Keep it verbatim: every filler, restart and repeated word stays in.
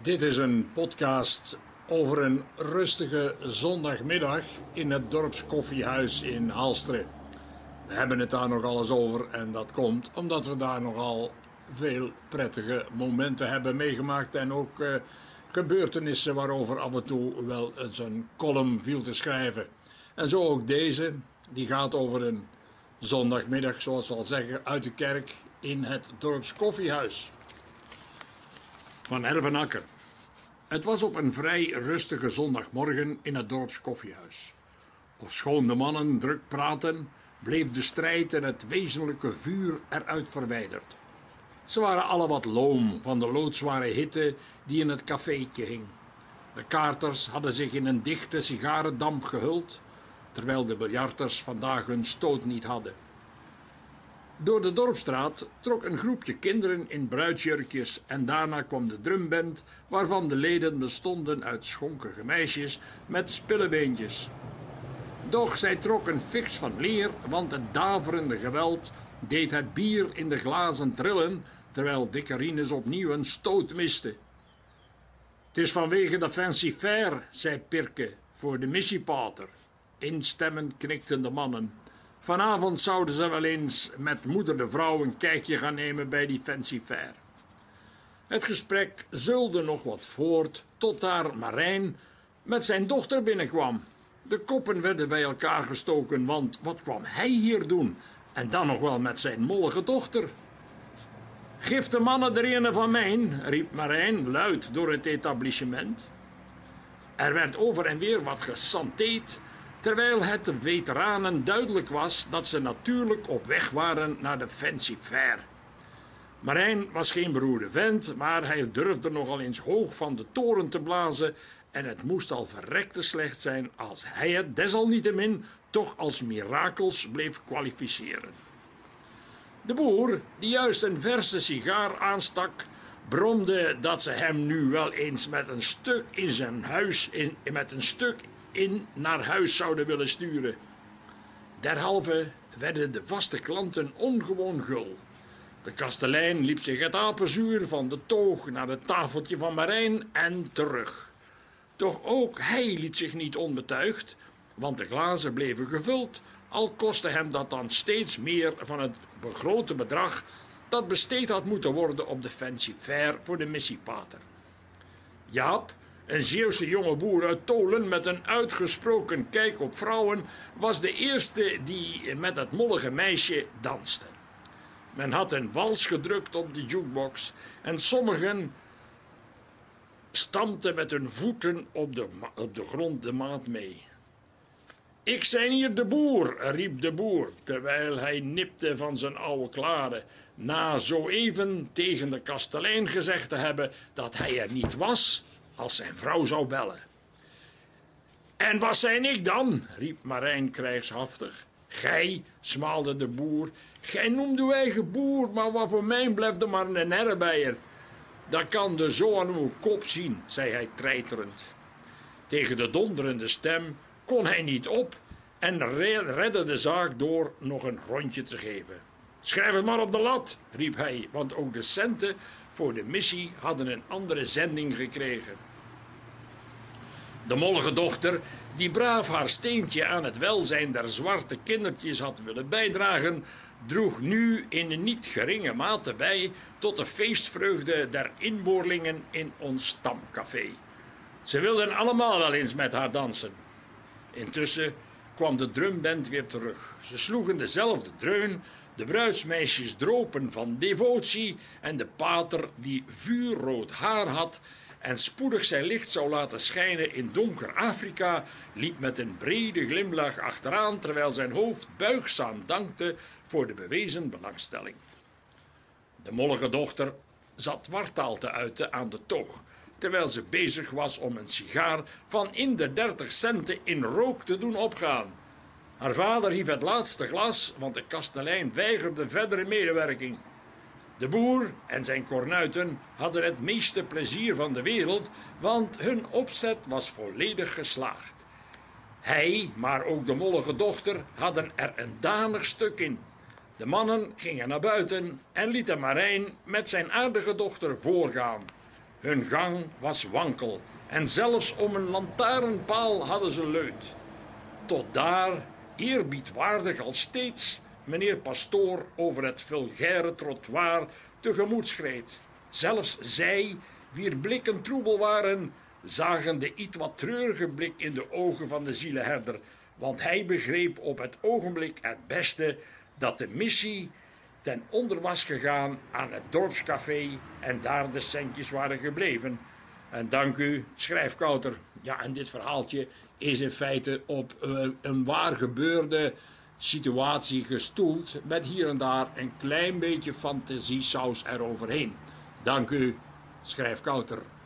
Dit is een podcast over een rustige zondagmiddag in het dorpskoffiehuis in Halsteren. We hebben het daar nogal eens over en dat komt omdat we daar nogal veel prettige momenten hebben meegemaakt en ook uh, gebeurtenissen waarover af en toe wel eens een column viel te schrijven. En zo ook deze, die gaat over een zondagmiddag, zoals we al zeggen, uit de kerk in het dorpskoffiehuis van Ervenakker. Het was op een vrij rustige zondagmorgen in het dorpskoffiehuis. Ofschoon de mannen druk praten, bleef de strijd en het wezenlijke vuur eruit verwijderd. Ze waren alle wat loom van de loodzware hitte die in het cafeetje hing. De kaarters hadden zich in een dichte sigarendamp gehuld, terwijl de biljarters vandaag hun stoot niet hadden. Door de dorpstraat trok een groepje kinderen in bruidsjurkjes en daarna kwam de drumband, waarvan de leden bestonden uit schonkige meisjes met spillebeentjes. Doch zij trokken fiks van leer, want het daverende geweld deed het bier in de glazen trillen, terwijl dikke Rinus opnieuw een stoot miste. Het is vanwege de fancy fair, zei Pirke, voor de missiepater. Instemmend knikten de mannen. Vanavond zouden ze wel eens met moeder de vrouw een kijkje gaan nemen bij die fancy fair. Het gesprek zeulde nog wat voort, tot daar Marijn met zijn dochter binnenkwam. De koppen werden bij elkaar gestoken, want wat kwam hij hier doen? En dan nog wel met zijn mollige dochter. Geef de mannen er een van mijn, riep Marijn luid door het etablissement. Er werd over en weer wat gesanteed, terwijl het de veteranen duidelijk was dat ze natuurlijk op weg waren naar de fancy fair. Marijn was geen beroerde vent, maar hij durfde nogal eens hoog van de toren te blazen en het moest al verrekte slecht zijn als hij het desalniettemin toch als mirakels bleef kwalificeren. De boer, die juist een verse sigaar aanstak, bromde dat ze hem nu wel eens met een stuk in zijn huis, in, met een stuk in naar huis zouden willen sturen. Derhalve werden de vaste klanten ongewoon gul. De kastelein liep zich het apenzuur van de toog naar het tafeltje van Marijn en terug. Doch ook hij liet zich niet onbetuigd, want de glazen bleven gevuld, al kostte hem dat dan steeds meer van het begrote bedrag dat besteed had moeten worden op de fancy fair voor de missiepater. Jaap, een Zeeuwse jonge boer uit Tolen met een uitgesproken kijk op vrouwen, was de eerste die met het mollige meisje danste. Men had een wals gedrukt op de jukebox en sommigen stampten met hun voeten op de, op de grond de maat mee. Ik zijn hier de boer, riep de boer, terwijl hij nipte van zijn oude klaren, na zo even tegen de kastelein gezegd te hebben dat hij er niet was als zijn vrouw zou bellen. En wat zijn ik dan? Riep Marijn krijgshaftig. Gij, smaalde de boer, gij noemt uw eigen boer, maar wat voor mij blijft er maar een herbijer. Dat kan de zo aan uw kop zien, zei hij treiterend. Tegen de donderende stem kon hij niet op en redde de zaak door nog een rondje te geven. Schrijf het maar op de lat, riep hij, want ook de centen voor de missie hadden een andere zending gekregen. De mollige dochter, die braaf haar steentje aan het welzijn der zwarte kindertjes had willen bijdragen, droeg nu in een niet geringe mate bij tot de feestvreugde der inboorlingen in ons stamcafé. Ze wilden allemaal wel eens met haar dansen. Intussen kwam de drumband weer terug. Ze sloegen dezelfde dreun, de bruidsmeisjes dropen van devotie en de pater, die vuurrood haar had en spoedig zijn licht zou laten schijnen in donker Afrika, liep met een brede glimlach achteraan, terwijl zijn hoofd buigzaam dankte voor de bewezen belangstelling. De mollige dochter zat wartaal te uiten aan de toog, terwijl ze bezig was om een sigaar van in de dertig centen in rook te doen opgaan. Haar vader hief het laatste glas, want de kastelein weigerde verdere medewerking. De boer en zijn kornuiten hadden het meeste plezier van de wereld, want hun opzet was volledig geslaagd. Hij, maar ook de mollige dochter, hadden er een danig stuk in. De mannen gingen naar buiten en lieten Marijn met zijn aardige dochter voorgaan. Hun gang was wankel en zelfs om een lantaarnpaal hadden ze leut. Tot daar, eerbiedwaardig als steeds, meneer Pastoor over het vulgaire trottoir tegemoet schreed. Zelfs zij, wier blikken troebel waren, zagen de ietwat treurige blik in de ogen van de zieleherder, want hij begreep op het ogenblik het beste dat de missie ten onder was gegaan aan het dorpscafé en daar de centjes waren gebleven. En dank u, schrijfkouter. Ja, en dit verhaaltje is in feite op uh, een waar gebeurde situatie gestoeld, met hier en daar een klein beetje fantasiesaus eroverheen. Dank u, schrijfkouter.